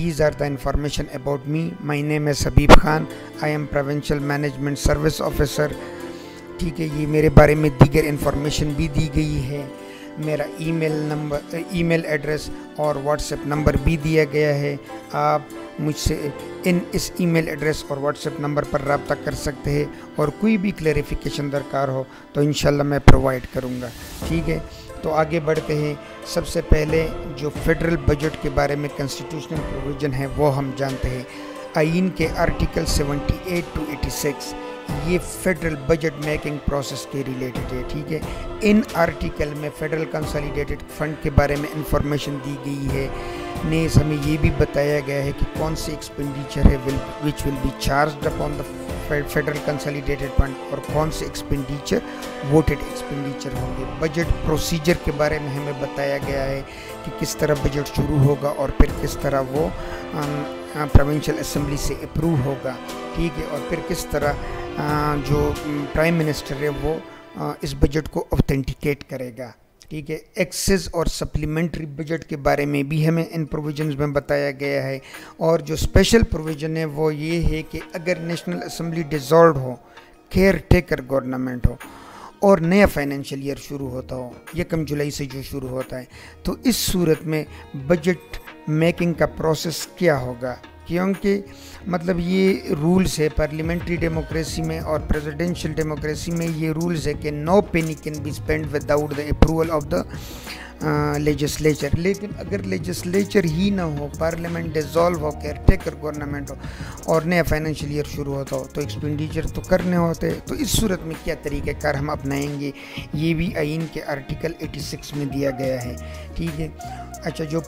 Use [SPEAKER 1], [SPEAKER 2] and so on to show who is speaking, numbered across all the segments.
[SPEAKER 1] these are the information about me. My name is Habib Khan. I am Provincial Management Service Officer. ٹھیک ہے، یہ میرے بارے میں دیگر انفارمیشن بھی دی گئی ہے. میرا ای میل ایڈریس اور واٹس ایپ نمبر بھی دیا گیا ہے. آپ مجھ سے اس ای میل ایڈریس اور واٹس ایپ نمبر پر رابطہ کر سکتے ہیں، اور کوئی بھی کلیریفیکیشن درکار ہو تو انشاءاللہ میں پرووائڈ کروں گا. ٹھیک ہے، تو آگے بڑھتے ہیں. سب سے پہلے جو فیڈرل بجٹ کے بارے میں کنسٹیٹیوشنل پروویژن ہے وہ ہم جانتے ہیں. آئین کے آرٹیکل 78 to 86 یہ فیڈرل بجٹ میکنگ پروسیس کے ریلیٹڈ ہے. ٹھیک ہے، ان آرٹیکل میں فیڈرل کنسالیڈیٹڈ فنڈ کے بارے میں انفارمیشن دی گئی ہے. نیز ہمیں یہ بھی بتایا گیا ہے کہ کون سے ایکسپینڈیچر ہے which will be charged upon the federal consolidated fund, اور کون سے ایکسپینڈیچر ووٹڈ ایکسپینڈیچر ہوں گے. بجٹ پروسیجر کے بارے میں ہمیں بتایا گیا ہے کہ کس طرح بجٹ شروع ہوگا اور پھر کس طرح وہ پروونشل اسمبلی سے اپروو ہوگا. ٹھیک ہے، اور پھر کس طرح جو پرائم منسٹر ہے وہ اس بجٹ کو اوتھینٹیکیٹ کرے گا. ٹھیک ہے، ایکسیز اور سپلیمنٹری بجٹ کے بارے میں بھی ہمیں ان پروویژنز میں بتایا گیا ہے. اور جو اسپیشل پروویژن ہے وہ یہ ہے کہ اگر نیشنل اسمبلی ڈیزالوڈ ہو، کیئر ٹیکر گورنمنٹ ہو، اور نیا فائنینشیل ایئر شروع ہوتا ہو 1 جولائی سے جو شروع ہوتا ہے، تو اس صورت میں بجٹ میکنگ کا پروسیس کیا ہوگا. کیونکہ مطلب یہ رولز ہے پارلیمنٹری ڈیموکریسی میں اور پریزیڈنشل ڈیموکریسی میں، یہ رولز ہے کہ no penny can be spend without the approval of the legislature. لیکن اگر لیجسلیچر ہی نہ ہو، پارلیمنٹ ڈیزالو ہو، کیئر ٹیکر گورنمنٹ ہو اور نیا فائنینشیل ایئر شروع ہوتا ہو، تو ایکسپینڈیچر تو کرنے ہوتے. تو اس صورت میں کیا طریقہ کار ہم اپنائیں گے، یہ بھی آئین کے آرٹیکل 86 میں دیا گیا ہے. ٹھیک ہے، اچھا، جو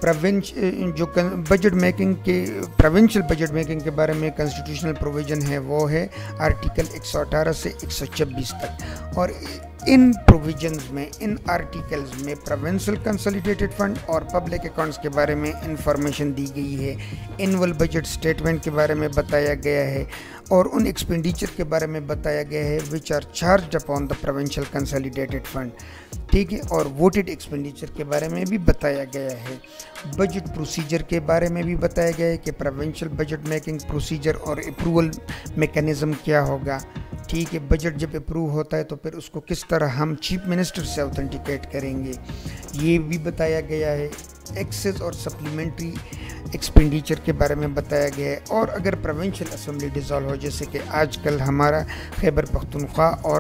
[SPEAKER 1] بجٹ میکنگ کے پروونشل بجٹ میکنگ کے بارے میں کنسٹیٹیوشنل پروویژن ہے وہ ہے آرٹیکل 118 سے 126 تک. اور ان پروویژنز میں، ان آرٹیکلز میں پروونشل کنسالیڈیٹڈ فنڈ اور پبلک اکاؤنٹس کے بارے میں انفارمیشن دی گئی ہے. اینول بجٹ سٹیٹمنٹ کے بارے میں بتایا گیا ہے، اور ان ایکسپینڈیچر کے بارے میں بتایا گیا ہے which are charged upon the provincial consolidated fund. ٹھیک ہے، اور ووٹڈ ایکسپینڈیچر کے بارے میں بھی بتایا گیا ہے. بجٹ پروسیجر کے بارے میں بھی بتایا گیا ہے کہ پروونشل بجٹ میکنگ پروسیجر اور اپروول میکانزم کیا ہوگا. ٹھیک ہے، بجٹ جب اپروو ہوتا ہے تو پھر اس کو کس طرح ہم چیف منسٹر سے اوتھینٹیکیٹ کریں گے، یہ بھی بتایا گیا ہے. ایکسیز اور سپلیمنٹری ایکسپینڈیچر کے بارے میں بتایا گیا ہے. اور اگر پروونشل اسمبلی ڈیزالو ہو، جیسے کہ آج کل ہمارا خیبر پختونخوا اور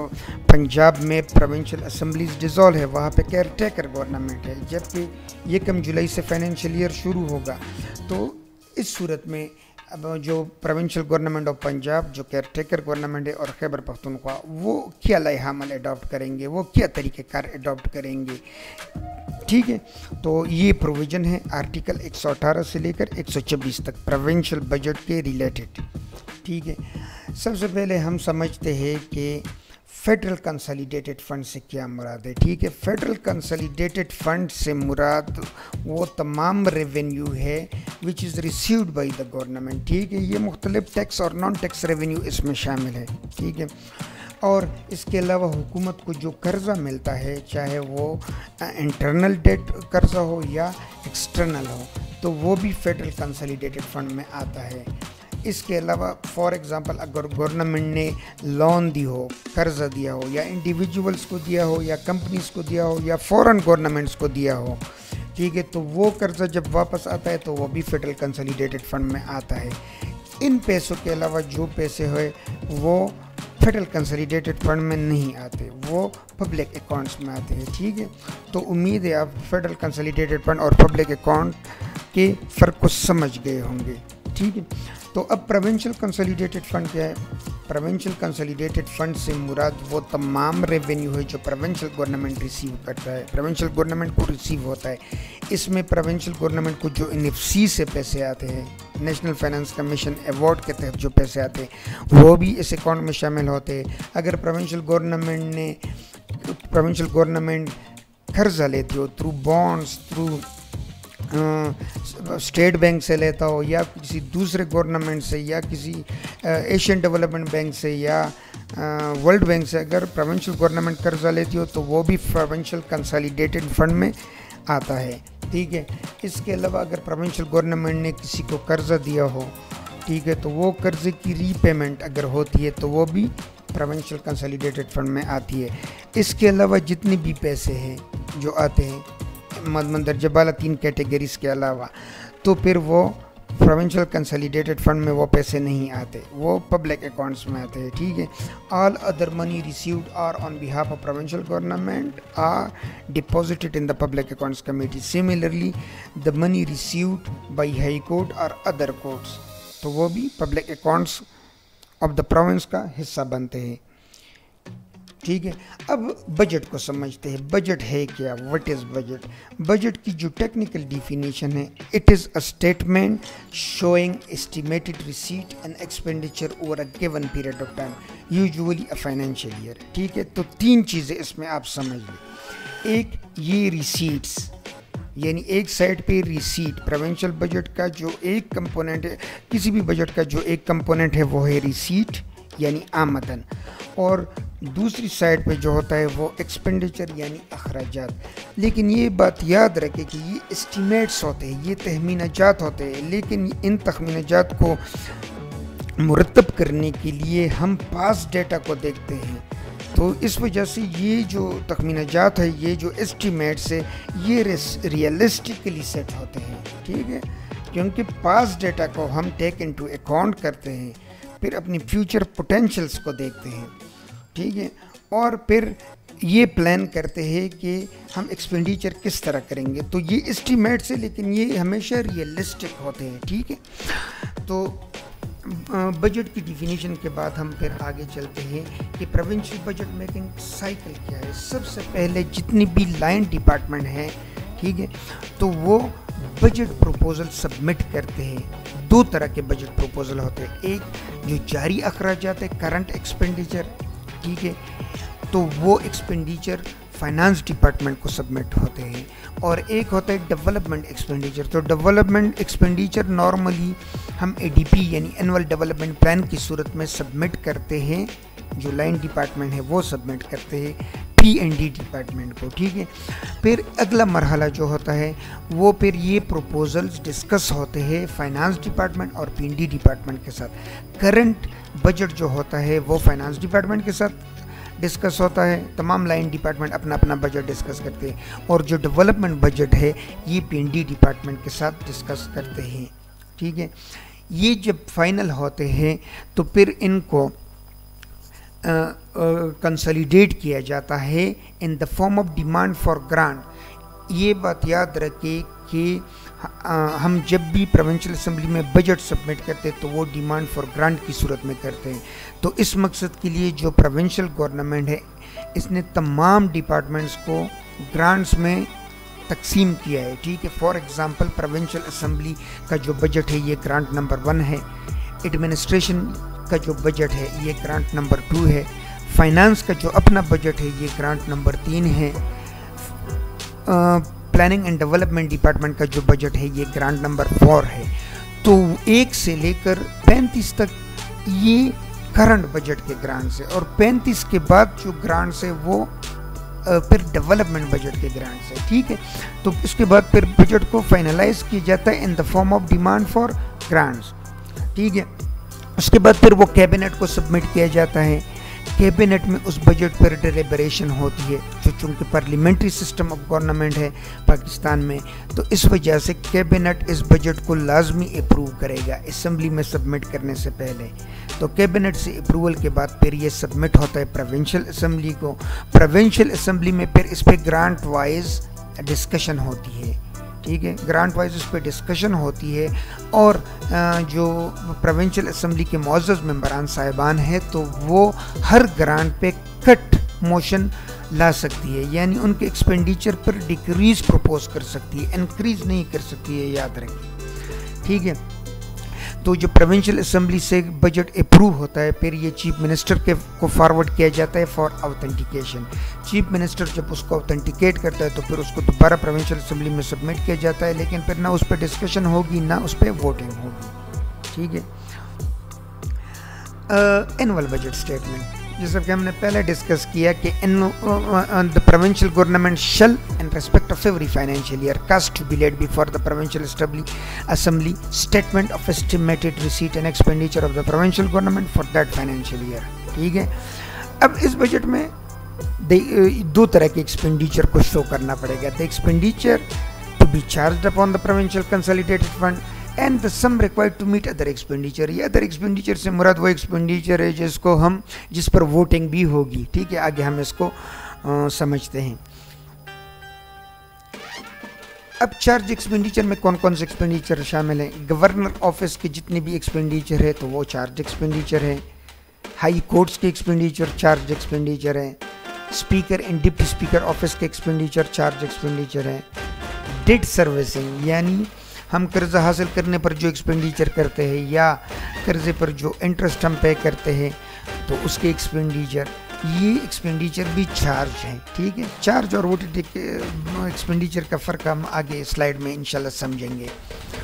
[SPEAKER 1] پنجاب میں پروونشل اسمبلیز ڈیزالو ہے، وہاں پہ کیئر ٹیکر گورنمنٹ ہے، جبکہ 1 جولائی سے فائنینشیل ایئر شروع ہوگا. تو اس صورت میں اب جو پروونشل گورنمنٹ آف پنجاب، جو کیئر ٹیکر گورنمنٹ ہے، اور خیبر پختونخوا، وہ کیا لائحہ عمل اڈاپٹ کریں گے، وہ کیا طریقہ کار اڈاپٹ کریں گے. ٹھیک ہے، تو یہ پروویژن ہے آرٹیکل 118 سے لے کر 126 تک پروونشل بجٹ کے ریلیٹڈ. ٹھیک ہے، سب سے پہلے ہم سمجھتے ہیں کہ فیڈرل کنسالیڈیٹڈ فنڈ سے کیا مراد ہے. ٹھیک ہے، فیڈرل کنسالیڈیٹڈ فنڈ سے مراد وہ تمام ریونیو ہے which is received by the government. ٹھیک ہے، یہ مختلف ٹیکس اور نان ٹیکس ریونیو اس میں شامل ہے. ٹھیک ہے، اور اس کے علاوہ حکومت کو جو قرضہ ملتا ہے، چاہے وہ انٹرنل ڈیٹ قرضہ ہو یا ایکسٹرنل ہو، تو وہ بھی فیڈرل کنسالیڈیٹڈ فنڈ میں آتا ہے. اس کے علاوہ فار ایگزامپل اگر گورنمنٹ نے لون دی ہو، قرضہ دیا ہو، یا انڈیویجولس کو دیا ہو، یا کمپنیز کو دیا ہو، یا فورن گورنمنٹس کو دیا ہو، ٹھیک ہے، تو وہ قرضہ جب واپس آتا ہے تو وہ بھی فیڈرل کنسالیڈیٹڈ فنڈ میں آتا ہے. ان پیسوں کے علاوہ جو پیسے ہوئے وہ فیڈرل کنسالیڈیٹڈ فنڈ میں نہیں آتے، وہ پبلک اکاؤنٹس میں آتے ہیں. ٹھیک ہے، تو امید ہے آپ فیڈرل کنسالیڈیٹڈ فنڈ اور پبلک اکاؤنٹ کے فرق کو سمجھ گئے ہوں گے. ٹھیک ہے، تو اب پروونشل کنسالیڈیٹڈ فنڈ کیا ہے؟ پروونشل کنسالیڈیٹڈ فنڈ سے مراد وہ تمام ریونیو ہے جو پروونشل گورنمنٹ ریسیو کرتا ہے، پروونشل گورنمنٹ کو ریسیو ہوتا ہے. اس میں پروونشل گورنمنٹ کو جو NFC سے پیسے آتے ہیں، نیشنل فائنانس کمیشن ایوارڈ کے تحت جو پیسے آتے ہیں، وہ بھی اس اکاؤنٹ میں شامل ہوتے ہیں. اگر پروونشل گورنمنٹ قرضہ لیتی ہو through bonds, through state bank سے لیتا ہو، یا کسی دوسرے گورنمنٹ سے، یا کسی ایشین ڈیولپمنٹ بینک سے، یا ورلڈ بینک سے، اگر پروونشل گورنمنٹ قرضہ لیتی ہو تو وہ بھی پروونشل کنسالیڈیٹڈ فنڈ میں آتا ہے. ٹھیک ہے. اس کے علاوہ اگر پروونشل گورنمنٹ نے کسی کو قرضہ دیا ہو, ٹھیک ہے, تو وہ قرضے کی ری پیمنٹ اگر ہوتی ہے تو وہ بھی پروونشل کنسالیڈیٹڈ فنڈ میں آتی ہے. اس کے علاوہ جتنے بھی پیسے ہیں جو آتے ہیں مندرجہ بالا 3 کیٹیگریز کے علاوہ, تو پھر وہ پروونشل کنسالیڈیٹڈ فنڈ میں وہ پیسے نہیں آتے, وہ پبلک اکاؤنٹس میں آتے ہیں. ٹھیک ہے. All other money received are on behalf of provincial government are deposited in the public accounts committee. Similarly the money received by high court اور ادر کورٹس, تو وہ بھی public accounts of the province کا حصہ بنتے ہیں. ٹھیک ہے. اب بجٹ کو سمجھتے ہیں. بجٹ ہے کیا؟ What is budget? بجٹ کی جو ٹیکنیکل ڈیفینیشن ہے, it is a statement showing estimated receipt and expenditure over a given period of time, usually a financial year. ٹھیک ہے. تو 3 چیزیں اس میں آپ سمجھ لیں. ایک یہ ریسیٹس, یعنی ایک سائڈ پہ ریسیٹ, پروونشل بجٹ کا جو ایک کمپوننٹ ہے, کسی بھی بجٹ کا جو ایک کمپوننٹ ہے وہ ہے ریسیٹ یعنی آمدن, اور دوسری سائڈ پہ جو ہوتا ہے وہ ایکسپینڈیچر یعنی اخراجات. لیکن یہ بات یاد رکھے کہ یہ اسٹیمیٹس ہوتے ہیں, یہ تخمینات ہوتے ہیں, لیکن ان تخمینات کو مرتب کرنے کے لیے ہم پاس ڈیٹا کو دیکھتے ہیں. تو اس وجہ سے یہ جو تخمینات ہے, یہ جو اسٹیمیٹس ہے, یہ ریئلسٹکلی سیٹ ہوتے ہیں. ٹھیک ہے. کیونکہ پاس ڈیٹا کو ہم ٹیک انٹو اکاؤنٹ کرتے ہیں, پھر اپنی فیوچر پوٹینشلز کو دیکھتے ہیں. ٹھیک ہے. اور پھر یہ پلان کرتے ہیں کہ ہم ایکسپینڈیچر کس طرح کریں گے. تو یہ اسٹیمیٹس ہے, لیکن یہ ہمیشہ ریئلسٹک ہوتے ہیں. ٹھیک ہے. تو بجٹ کی ڈیفینیشن کے بعد ہم پھر آگے چلتے ہیں کہ پروونشل بجٹ میکنگ سائیکل کیا ہے. سب سے پہلے جتنی بھی لائن ڈپارٹمنٹ ہیں, ٹھیک ہے, تو وہ بجٹ پروپوزل سبمٹ کرتے ہیں. 2 طرح کے بجٹ پروپوزل ہوتے ہیں. ایک جو جاری اخراجات ہے, کرنٹ ایکسپینڈیچر, ٹھیک ہے, تو وہ ایکسپینڈیچر فائنانس ڈپارٹمنٹ کو سبمٹ ہوتے ہیں. اور ایک ہوتا ہے ڈیولپمنٹ ایکسپینڈیچر. تو ڈیولپمنٹ ایکسپینڈیچر نارملی ہم ADP یعنی اینول ڈیولپمنٹ پلان کی صورت میں سبمٹ کرتے ہیں. جو لائن ڈپارٹمنٹ ہے وہ سبمٹ کرتے ہیں P&D ڈپارٹمنٹ کو. ٹھیک ہے. پھر اگلا مرحلہ جو ہوتا ہے وہ پھر یہ پروپوزلز ڈسکس ہوتے ہیں فائنانس ڈپارٹمنٹ اور P&D ڈپارٹمنٹ کے ساتھ. کرنٹ بجٹ جو ہوتا ہے وہ فائنانس ڈپارٹمنٹ کے ساتھ ڈسکس ہوتا ہے, تمام لائن ڈپارٹمنٹ اپنا اپنا بجٹ ڈسکس کرتے ہیں, اور جو ڈیولپمنٹ بجٹ ہے یہ P&D ڈپارٹمنٹ کے ساتھ ڈسکس کرتے ہیں. ٹھیک ہے. یہ جب فائنل ہوتے ہیں تو پھر ان کو کنسالیڈیٹ کیا جاتا ہے in the form of demand for grant. یہ بات یاد رکھے کہ ہم جب بھی پروونشل اسمبلی میں بجٹ سبمٹ کرتے ہیں تو وہ ڈیمانڈ فار گرانٹ کی صورت میں کرتے ہیں. تو اس مقصد کے لیے جو پروونشل گورنمنٹ ہے اس نے تمام ڈپارٹمنٹس کو گرانٹس میں تقسیم کیا ہے. ٹھیک ہے. فار ایگزامپل پروونشل اسمبلی کا جو بجٹ ہے یہ گرانٹ نمبر 1 ہے, ایڈمنسٹریشن کا جو بجٹ ہے یہ گرانٹ نمبر 2 ہے, فائنانس کا جو اپنا بجٹ ہے یہ گرانٹ نمبر 3 ہے, پلاننگ اینڈ ڈیولپمنٹ ڈپارٹمنٹ کا جو بجٹ ہے یہ گرانٹ نمبر 4 ہے. تو 1 سے لے کر 35 تک یہ کرنٹ بجٹ کے گرانٹس ہے, اور 35 کے بعد جو گرانٹس ہے وہ پھر ڈیولپمنٹ بجٹ کے گرانٹس ہے. ٹھیک ہے. تو اس کے بعد پھر بجٹ کو فائنلائز کیا جاتا ہے in the form of demand for grants. ٹھیک ہے. اس کے بعد پھر وہ کیبنٹ کو سبمٹ کیا جاتا ہے. کیبنٹ میں اس بجٹ پر ڈیلیبریشن ہوتی ہے, جو چونکہ پارلیمنٹری سسٹم آف گورنمنٹ ہے پاکستان میں, تو اس وجہ سے کیبنٹ اس بجٹ کو لازمی اپروو کرے گا اسمبلی میں سبمٹ کرنے سے پہلے. تو کیبنٹ سے اپروول کے بعد پھر یہ سبمٹ ہوتا ہے پروونشل اسمبلی کو. پروونشل اسمبلی میں پھر اس پہ گرانٹ وائز ڈسکشن ہوتی ہے. ٹھیک ہے. گرانٹ وائز اس پہ ڈسکشن ہوتی ہے, اور جو پروونشل اسمبلی کے معزز ممبران صاحبان ہیں تو وہ ہر گرانٹ پہ کٹ موشن لا سکتی ہے, یعنی ان کے ایکسپینڈیچر پر ڈیکریز پروپوز کر سکتی ہے, انکریز نہیں کر سکتی ہے, یاد رکھیں. ٹھیک ہے. تو جو پروونشل اسمبلی سے بجٹ اپروو ہوتا ہے پھر یہ چیف منسٹر کو فارورڈ کیا جاتا ہے فار اوتھینٹیکیشن. چیف منسٹر جب اس کو اوتھینٹیکیٹ کرتا ہے تو پھر اس کو دوبارہ پروونشل اسمبلی میں سبمٹ کیا جاتا ہے, لیکن پھر نہ اس پہ ڈسکشن ہوگی نہ اس پہ ووٹنگ ہوگی. ٹھیک ہے. اینول بجٹ اسٹیٹمنٹ, جیسا کہ ہم نے پہلے ڈسکس کیا کہ the provincial government shall in respect of every financial year cast to be laid before the provincial assembly statement of estimated receipt and expenditure of the provincial government for that financial year. ٹھیک ہے. اب اس budget میں دو طرح کے expenditure کو شو کرنا پڑے گا. The expenditure to be charged upon the provincial consolidated fund and the sum required to meet other expenditure. یہ other expenditure سے مراد وہ ایکسپینڈیچر ہے جس پر ووٹنگ بھی ہوگی. ٹھیک ہے, آگے ہم اس کو سمجھتے ہیں. اب چارج ایکسپینڈیچر میں کون کون سے ایکسپینڈیچر شامل ہیں؟ گورنر آفس کے جتنے بھی ایکسپینڈیچر ہے تو وہ چارج ایکسپینڈیچر ہے. ہائی کورٹس کے ایکسپینڈیچر چارج ایکسپینڈیچر ہے. Speaker and deputy speaker office کے ایکسپینڈیچر چارج ایکسپینڈیچر ہے. ڈیٹ سروسنگ یعنی ہم قرضہ حاصل کرنے پر جو ایکسپینڈیچر کرتے ہیں یا قرضے پر جو انٹرسٹ ہم پے کرتے ہیں تو اس کے ایکسپینڈیچر, یہ ایکسپینڈیچر بھی چارج ہیں. ٹھیک ہے, چارج اور ووٹڈ ایکسپینڈیچر کا فرق ہم آگے سلائیڈ میں انشاءاللہ سمجھیں گے.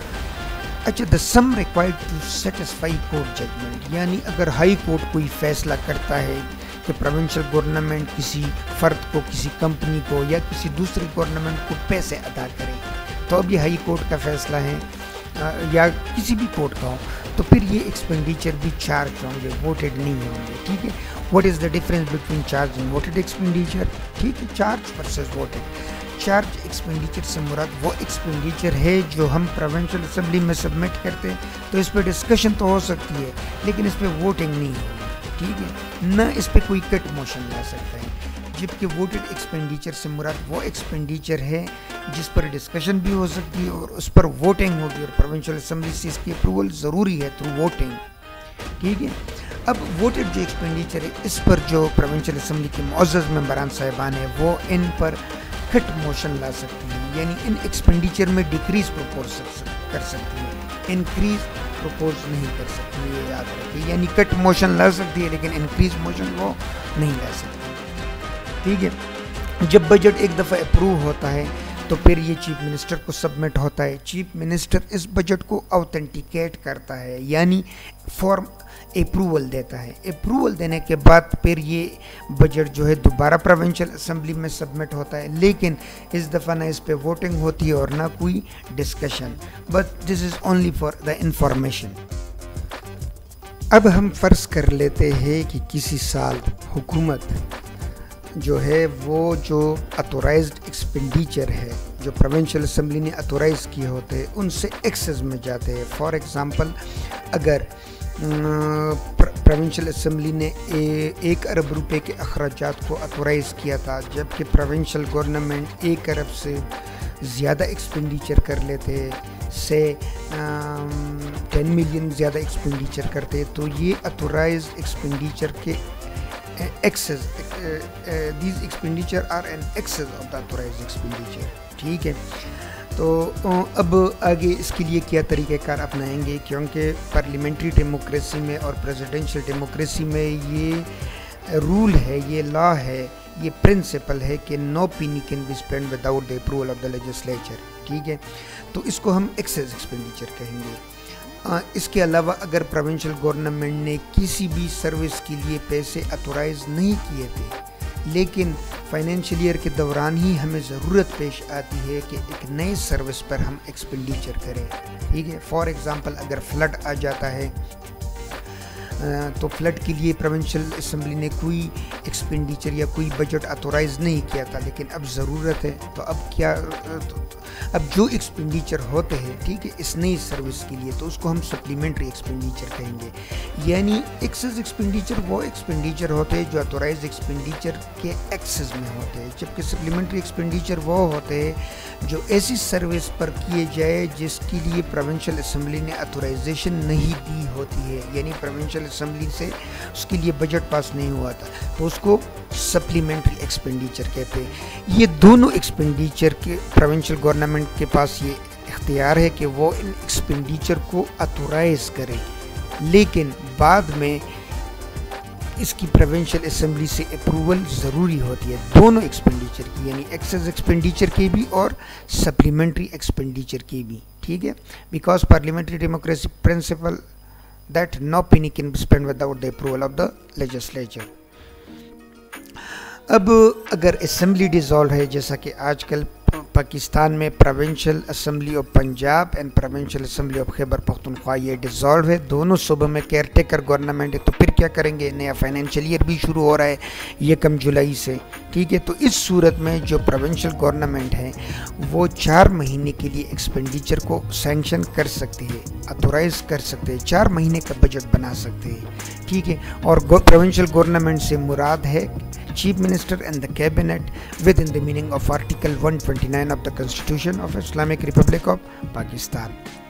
[SPEAKER 1] اچھا, the sum required to satisfy court judgment یعنی اگر ہائی کورٹ کوئی فیصلہ کرتا ہے کہ پروونشل گورنمنٹ کسی فرد کو, کسی کمپنی کو یا کسی دوسری گورنمنٹ کو پیسے ادا کرے, تو اب یہ ہائی کورٹ کا فیصلہ ہے یا کسی بھی کورٹ کا ہو, تو پھر یہ ایکسپینڈیچر بھی چارج ہوں گے, ووٹڈ نہیں ہوں گے. ٹھیک ہے, what is the difference between charge and voted expenditure? ٹھیک ہے, charge versus voted. Charge expenditure سے مراد وہ ایکسپینڈیچر ہے جو ہم پروونشل اسمبلی میں سبمٹ کرتے ہیں, تو اس پہ ڈسکشن تو ہو سکتی ہے لیکن اس پہ ووٹنگ نہیں ہوگی. ٹھیک ہے, نہ اس پہ کوئی کٹ موشن لا سکتا ہے. جبکہ ووٹڈ ایکسپینڈیچر سے مراد وہ ایکسپینڈیچر ہے جس پر ڈسکشن بھی ہو سکتی ہے اور اس پر ووٹنگ ہوگی, اور پروونشل اسمبلی سے اس کی اپروول ضروری ہے تھرو ووٹنگ. ٹھیک ہے, اب ووٹڈ جو ایکسپینڈیچر ہے اس پر جو پروونشل اسمبلی کے معزز ممبران صاحبان ہیں وہ ان پر کٹ موشن لا سکتی ہے, یعنی ان ایکسپینڈیچر میں ڈیکریز پروپوز کر سکتی ہے, انکریز پروپوز نہیں کر سکتی. یہ یاد رکھیے, یعنی کٹ موشن لا سکتی ہے لیکن انکریز موشن وہ نہیں لا سکتی. ٹھیک ہے, جب بجٹ ایک دفعہ اپروو ہوتا ہے تو پھر یہ چیف منسٹر کو سبمٹ ہوتا ہے. چیف منسٹر اس بجٹ کو آتھینٹیکیٹ کرتا ہے یعنی فارم اپروول دیتا ہے. اپروول دینے کے بعد پھر یہ بجٹ جو ہے دوبارہ پروونشل اسمبلی میں سبمٹ ہوتا ہے, لیکن اس دفعہ نہ اس پہ ووٹنگ ہوتی ہے اور نہ کوئی discussion, but this is only for the information. اب ہم فرض کر لیتے ہیں کہ کسی سال حکومت جو ہے وہ جو اتورائزڈ ایکسپینڈیچر ہے جو پروونشل اسمبلی نے اتورائز کیے ہوتے ہیں ان سے ایکسس میں جاتے ہیں. فار ایگزامپل, اگر پروونشل اسمبلی نے 1 ارب روپے کے اخراجات کو اتورائز کیا تھا, جبکہ پروونشل گورنمنٹ 1 ارب سے زیادہ ایکسپینڈیچر کر لیتے, سے 10 ملین زیادہ ایکسپینڈیچر کرتے, تو یہ اتورائزڈ ایکسپینڈیچر کے excess these expenditure are an excess of the authorized expenditure. ٹھیک ہے, تو اب آگے اس کے لیے کیا طریقہ کار اپنائیں گے, کیونکہ پارلیمنٹری ڈیموکریسی میں اور پریزیڈنشل ڈیموکریسی میں یہ رول ہے, یہ لا ہے, یہ پرنسپل ہے کہ no penny can be spent without the approval of the legislature. ٹھیک ہے, تو اس کو ہم excess expenditure کہیں گے. اس کے علاوہ اگر پروونشل گورنمنٹ نے کسی بھی سروس کے لیے پیسے اتورائز نہیں کیے تھے لیکن فائنینشیل ایئر کے دوران ہی ہمیں ضرورت پیش آتی ہے کہ ایک نئے سروس پر ہم ایکسپینڈیچر کریں. ٹھیک ہے, فار ایگزامپل اگر فلڈ آ جاتا ہے تو فلڈ کے لیے پروونشل اسمبلی نے کوئی ایکسپینڈیچر یا کوئی بجٹ اتورائز نہیں کیا تھا لیکن اب ضرورت ہے, تو اب کیا, اب جو ایکسپینڈیچر ہوتے ہیں ٹھیک ہے اس نئی سروس کے لیے تو اس کو ہم سپلیمنٹری ایکسپینڈیچر کہیں گے. یعنی ایکسس ایکسپینڈیچر وہ ایکسپینڈیچر ہوتے ہیں جو اتورائز ایکسپینڈیچر کے ایکسس میں ہوتے ہیں, جبکہ سپلیمنٹری ایکسپینڈیچر وہ ہوتے ہیں جو ایسی سروس پر کیے جائے جس کے لیے پروونشل اسمبلی نے اتورائزیشن نہیں دی ہوتی ہے, یعنی پروونشل اسمبلی سے اس کے لیے بجٹ پاس نہیں ہوا تھا, تو اس کو سپلیمنٹری ایکسپینڈیچر کہتے ہیں. یہ دونوں ایکسپینڈیچر کے پروونشل گورنمنٹ کے پاس یہ اختیار ہے کہ وہ ان ایکسپینڈیچر کو اتورائز کرے, لیکن بعد میں اس کی پروونشل اسمبلی سے اپروول ضروری ہوتی ہے دونوں ایکسپینڈیچر کی, یعنی ایکسس ایکسپینڈیچر کی بھی اور سپلیمنٹری ایکسپینڈیچر کی بھی. ٹھیک ہے, because parliamentary democracy principle that no penny can be spent without the approval of the legislature. اب اگر اسمبلی ڈیزالو ہے، جیسا کہ آج کل پاکستان میں provincial assembly of Punjab and provincial assembly of Khyber Pakhtunkhwa یہ ڈیزالو ہے، دونوں صوبوں میں کیئر ٹیکر گورنمنٹ ہے، تو پھر کیا کریں گے؟ نیا فائنینشیل ایئر بھی شروع ہو رہا ہے 1 جولائی سے، ٹھیک ہے؟ تو اس صورت میں جو پروونشل گورنمنٹ ہے وہ 4 مہینے کے لیے ایکسپینڈیچر کو سینکشن کر سکتے ہیں، اتھورائز کر سکتے ہیں، 4 مہینے کا بجٹ بنا سکتے ہیں، ٹھیک ہے؟ اور پروونشل گورنمنٹ سے مراد ہے chief minister and the cabinet with in the meaning of article 129 of the constitution of Islamic Republic of Pakistan.